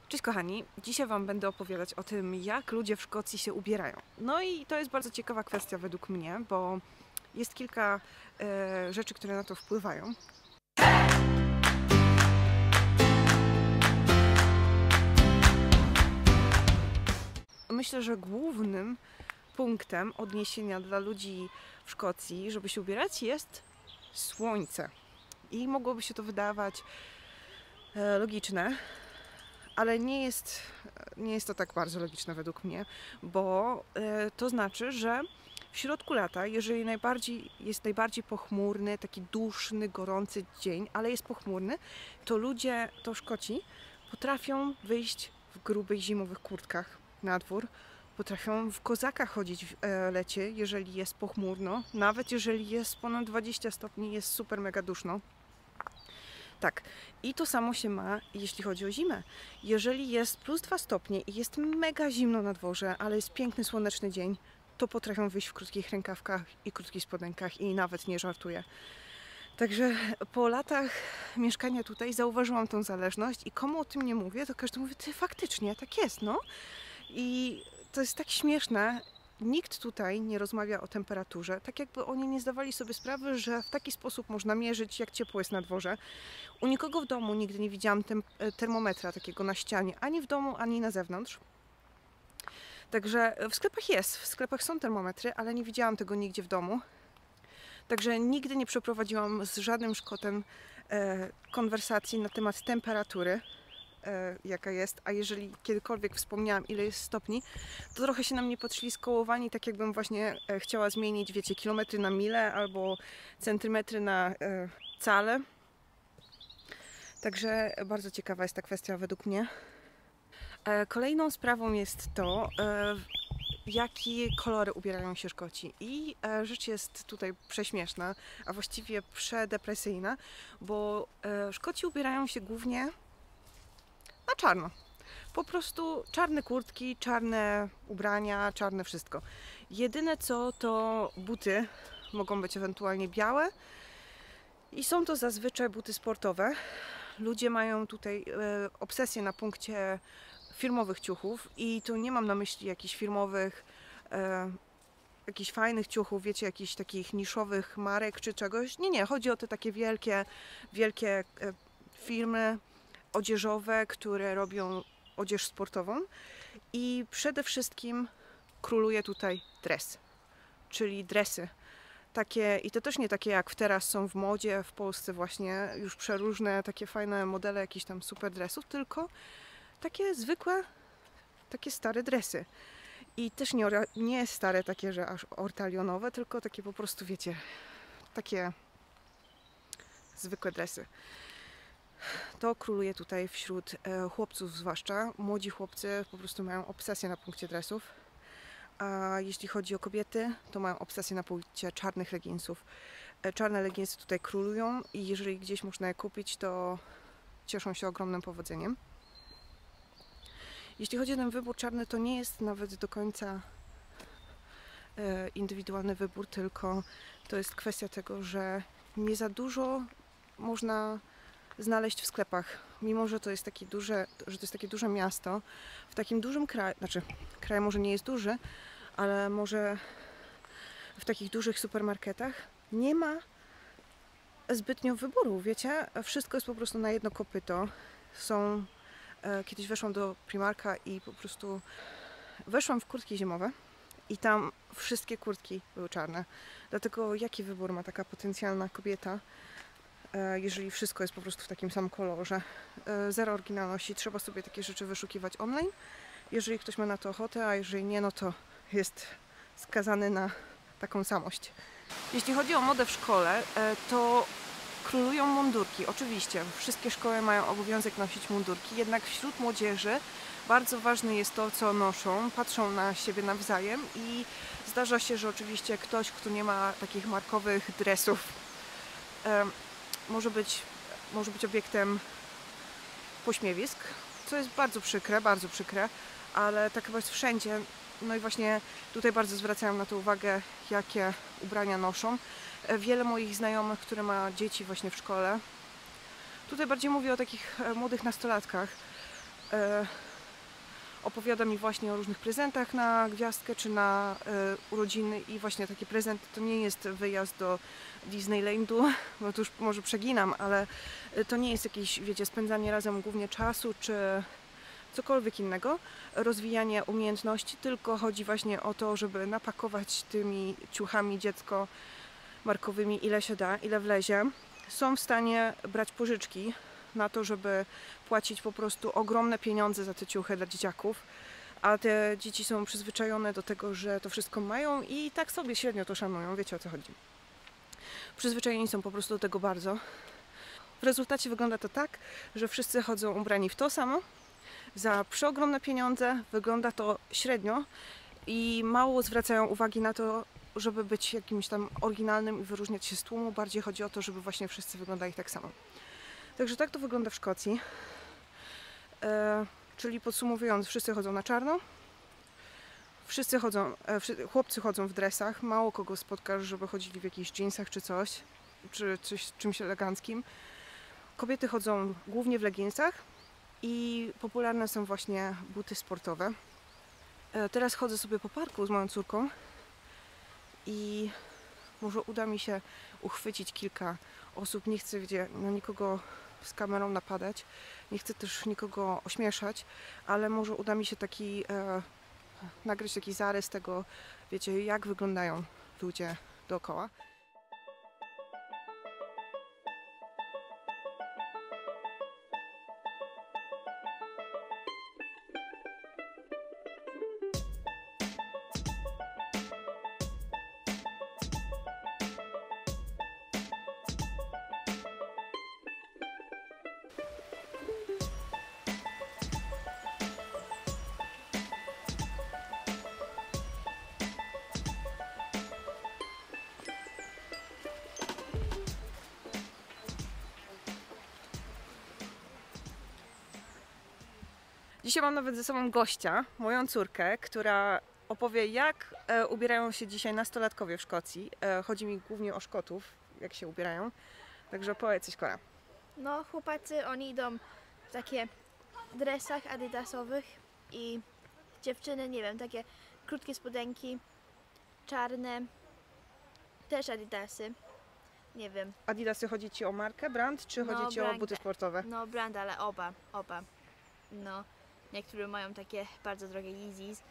Cześć kochani, dzisiaj Wam będę opowiadać o tym, jak ludzie w Szkocji się ubierają. No i to jest bardzo ciekawa kwestia według mnie, bo jest kilka rzeczy, które na to wpływają. Myślę, że głównym punktem odniesienia dla ludzi w Szkocji, żeby się ubierać, jest słońce. I mogłoby się to wydawać logiczne, ale nie jest to tak bardzo logiczne według mnie, bo to znaczy, że w środku lata, jeżeli jest najbardziej pochmurny, taki duszny, gorący dzień, ale jest pochmurny, to Szkoci potrafią wyjść w grubych zimowych kurtkach na dwór, potrafią w kozakach chodzić w lecie, jeżeli jest pochmurno, nawet jeżeli jest ponad 20 stopni, jest super mega duszno. Tak, i to samo się ma, jeśli chodzi o zimę. Jeżeli jest plus 2 stopnie i jest mega zimno na dworze, ale jest piękny, słoneczny dzień, to potrafią wyjść w krótkich rękawkach i krótkich spodenkach i nawet nie żartuję. Także po latach mieszkania tutaj zauważyłam tą zależność i komu o tym nie mówię, to każdy mówi, ty faktycznie, tak jest, no. I to jest tak śmieszne. Nikt tutaj nie rozmawia o temperaturze, tak jakby oni nie zdawali sobie sprawy, że w taki sposób można mierzyć, jak ciepło jest na dworze. U nikogo w domu nigdy nie widziałam termometra takiego na ścianie, ani w domu, ani na zewnątrz. Także w sklepach są termometry, ale nie widziałam tego nigdzie w domu. Także nigdy nie przeprowadziłam z żadnym Szkotem konwersacji na temat temperatury, jaka jest, a jeżeli kiedykolwiek wspomniałam, ile jest stopni, to trochę się na mnie patrzyli skołowani, tak jakbym właśnie chciała zmienić, wiecie, kilometry na mile albo centymetry na cale. Także bardzo ciekawa jest ta kwestia według mnie. Kolejną sprawą jest to, jakie kolory ubierają się Szkoci. I rzecz jest tutaj prześmieszna, a właściwie przedepresyjna, bo Szkoci ubierają się głównie na czarno. Po prostu czarne kurtki, czarne ubrania, czarne wszystko. Jedyne co to buty, mogą być ewentualnie białe i są to zazwyczaj buty sportowe. Ludzie mają tutaj obsesję na punkcie firmowych ciuchów i tu nie mam na myśli jakichś firmowych, jakichś fajnych ciuchów, wiecie, jakichś takich niszowych marek czy czegoś. Nie, chodzi o te takie wielkie firmy odzieżowe, które robią odzież sportową i przede wszystkim króluje tutaj dres, czyli dresy. Takie, i to też nie takie jak teraz są w modzie w Polsce właśnie, już przeróżne takie fajne modele jakichś tam super dresów, tylko takie zwykłe, takie stare dresy. I też nie stare takie, że aż ortalionowe, tylko takie po prostu, wiecie, takie zwykłe dresy. To króluje tutaj wśród chłopców zwłaszcza. Młodzi chłopcy po prostu mają obsesję na punkcie dresów. A jeśli chodzi o kobiety, to mają obsesję na punkcie czarnych leginsów. Czarne leginsy tutaj królują i jeżeli gdzieś można je kupić, to cieszą się ogromnym powodzeniem. Jeśli chodzi o ten wybór czarny, to nie jest nawet do końca indywidualny wybór, tylko to jest kwestia tego, że nie za dużo można znaleźć w sklepach, mimo że to jest takie duże miasto, w takim dużym kraju, kraj może nie jest duży, ale może w takich dużych supermarketach nie ma zbytnio wyboru, wiecie, wszystko jest po prostu na jedno kopyto. Kiedyś weszłam do Primarka i po prostu weszłam w kurtki zimowe i tam wszystkie kurtki były czarne. Dlatego jaki wybór ma taka potencjalna kobieta, jeżeli wszystko jest po prostu w takim samym kolorze? Zero oryginalności, trzeba sobie takie rzeczy wyszukiwać online, jeżeli ktoś ma na to ochotę, a jeżeli nie, no to jest skazany na taką samość. Jeśli chodzi o modę w szkole, to królują mundurki. Oczywiście, wszystkie szkoły mają obowiązek nosić mundurki, jednak wśród młodzieży bardzo ważne jest to, co noszą, patrzą na siebie nawzajem i zdarza się, że oczywiście ktoś, kto nie ma takich markowych dresów, może być obiektem pośmiewisk, co jest bardzo przykre, ale tak chyba jest wszędzie. No i właśnie tutaj bardzo zwracają na to uwagę, jakie ubrania noszą. Wiele moich znajomych, które ma dzieci właśnie w szkole, tutaj bardziej mówię o takich młodych nastolatkach, opowiada mi właśnie o różnych prezentach na gwiazdkę czy na urodziny i właśnie takie prezenty to nie jest wyjazd do Disneylandu, bo tu już może przeginam, ale to nie jest jakieś, wiecie, spędzanie razem głównie czasu czy cokolwiek innego, rozwijanie umiejętności, tylko chodzi właśnie o to, żeby napakować tymi ciuchami dziecko markowymi ile się da, ile wlezie. Są w stanie brać pożyczki na to, żeby płacić po prostu ogromne pieniądze za te ciuchy dla dzieciaków, a te dzieci są przyzwyczajone do tego, że to wszystko mają i tak sobie średnio to szanują, wiecie o co chodzi. Przyzwyczajeni są po prostu do tego bardzo. W rezultacie wygląda to tak, że wszyscy chodzą ubrani w to samo, za przeogromne pieniądze, wygląda to średnio i mało zwracają uwagi na to, żeby być jakimś tam oryginalnym i wyróżniać się z tłumu. Bardziej chodzi o to, żeby właśnie wszyscy wyglądali tak samo. Także tak to wygląda w Szkocji. Czyli podsumowując, wszyscy chodzą na czarno. Wszyscy chodzą, chłopcy chodzą w dresach. Mało kogo spotkasz, żeby chodzili w jakichś jeansach czy coś, czy czymś eleganckim. Kobiety chodzą głównie w leginsach i popularne są właśnie buty sportowe. Teraz chodzę sobie po parku z moją córką i może uda mi się uchwycić kilka osób. Nie chcę, wiecie, na nikogo z kamerą napadać, nie chcę też nikogo ośmieszać, ale może uda mi się nagrać taki zarys tego, wiecie, jak wyglądają ludzie dookoła. Dzisiaj mam nawet ze sobą gościa, moją córkę, która opowie, jak ubierają się dzisiaj nastolatkowie w Szkocji. Chodzi mi głównie o Szkotów, jak się ubierają. Także powiedz coś, Kora. No, chłopacy, oni idą w takie dresach adidasowych i dziewczyny, nie wiem, takie krótkie spodenki, czarne, też adidasy, nie wiem. Adidasy, chodzi ci o markę, brand, czy No, chodzi ci o buty sportowe? No, brand, ale oba. No, niektóre mają takie bardzo drogie Yeezys.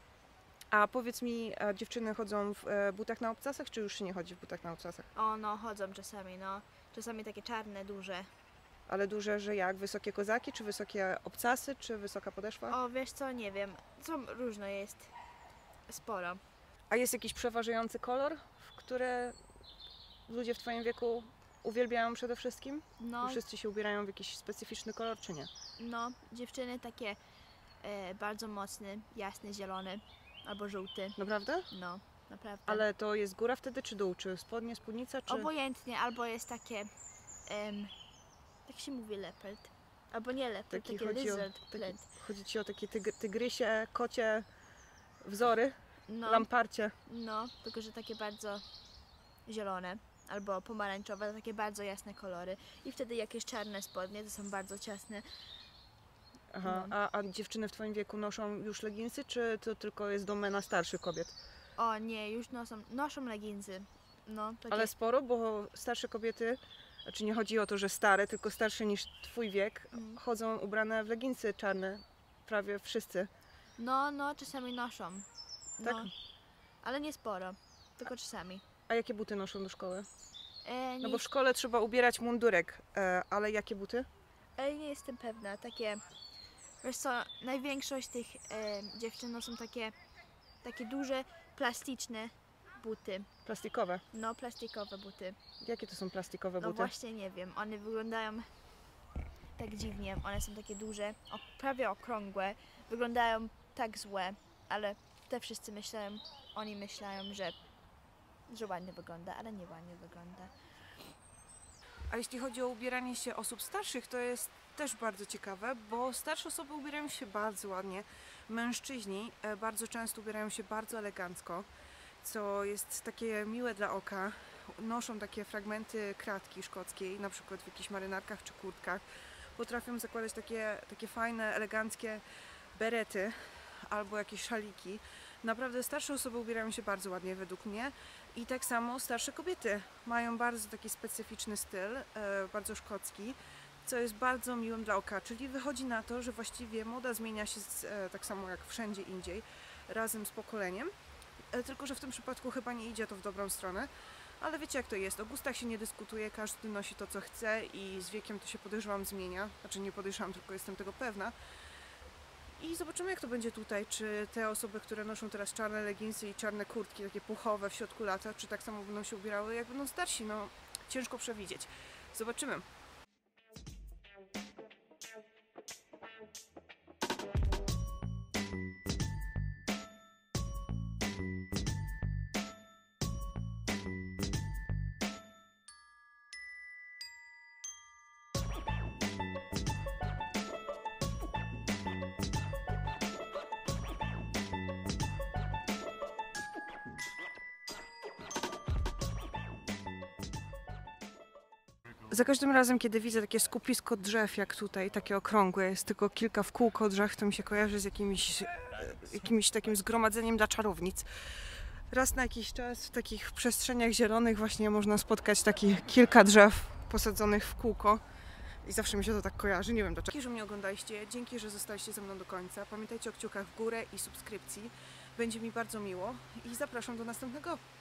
A powiedz mi, dziewczyny chodzą w butach na obcasach, czy już się nie chodzi w butach na obcasach? O, no, chodzą czasami, no. Czasami takie czarne, duże. Ale duże, że jak? Wysokie kozaki, czy wysokie obcasy, czy wysoka podeszwa? O, wiesz co, nie wiem. Co różno jest. Sporo. A jest jakiś przeważający kolor, które ludzie w twoim wieku uwielbiają przede wszystkim? No, Wszyscy się ubierają w jakiś specyficzny kolor, czy nie? no, dziewczyny takie bardzo mocny, jasny, zielony albo żółty. Naprawdę? No, naprawdę. Ale to jest góra wtedy, czy dół? Czy spodnie, spódnica, czy... Obojętnie, albo jest takie, jak się mówi, leopard. Albo nie leopard, takie lizard plant. Chodzi ci o takie tygrysie, kocie wzory, No, lamparcie. no, tylko że takie bardzo zielone albo pomarańczowe, takie bardzo jasne kolory. I wtedy jakieś czarne spodnie, to są bardzo ciasne. Aha, No. a dziewczyny w twoim wieku noszą już leginsy, czy to tylko jest domena starszych kobiet? O nie, już noszą leginsy. No, takie... Ale sporo, bo starsze kobiety, znaczy nie chodzi o to, że stare, tylko starsze niż twój wiek, chodzą ubrane w leginsy czarne, prawie wszyscy. No, czasami noszą. Tak? No, ale nie sporo, tylko czasami. A jakie buty noszą do szkoły? No Nie, bo w szkole trzeba ubierać mundurek, ale jakie buty? nie jestem pewna, takie, wiesz co, największość tych dziewczyn no, są takie duże, plastyczne buty. Plastikowe. No, plastikowe buty. Jakie to są plastikowe No buty? właśnie nie wiem, one wyglądają tak dziwnie, one są takie duże, prawie okrągłe, wyglądają tak złe, ale te wszyscy oni myślają, że ładnie wygląda, ale nie ładnie wygląda. A jeśli chodzi o ubieranie się osób starszych, to jest też bardzo ciekawe, bo starsze osoby ubierają się bardzo ładnie. Mężczyźni bardzo często ubierają się bardzo elegancko, co jest takie miłe dla oka. Noszą takie fragmenty kratki szkockiej, na przykład w jakichś marynarkach czy kurtkach. potrafią zakładać takie fajne, eleganckie berety albo jakieś szaliki. Naprawdę starsze osoby ubierają się bardzo ładnie według mnie i tak samo starsze kobiety mają bardzo taki specyficzny styl, bardzo szkocki, co jest bardzo miłym dla oka, czyli wychodzi na to, że właściwie moda zmienia się tak samo jak wszędzie indziej, razem z pokoleniem, tylko że w tym przypadku chyba nie idzie to w dobrą stronę, ale wiecie jak to jest, o gustach się nie dyskutuje, każdy nosi to co chce i z wiekiem to się podejrzewam zmienia, znaczy nie podejrzewam, tylko jestem tego pewna. I zobaczymy jak to będzie tutaj, czy te osoby, które noszą teraz czarne leginsy i czarne kurtki, takie puchowe w środku lata, czy tak samo będą się ubierały jak będą starsi, no ciężko przewidzieć. Zobaczymy. Za każdym razem, kiedy widzę takie skupisko drzew jak tutaj, takie okrągłe, jest tylko kilka w kółko drzew, to mi się kojarzy z jakimś takim zgromadzeniem dla czarownic. Raz na jakiś czas w takich przestrzeniach zielonych właśnie można spotkać takich kilka drzew posadzonych w kółko i zawsze mi się to tak kojarzy, nie wiem dlaczego. Dzięki, że mnie oglądaliście, dzięki, że zostaliście ze mną do końca. Pamiętajcie o kciukach w górę i subskrypcji, będzie mi bardzo miło i zapraszam do następnego.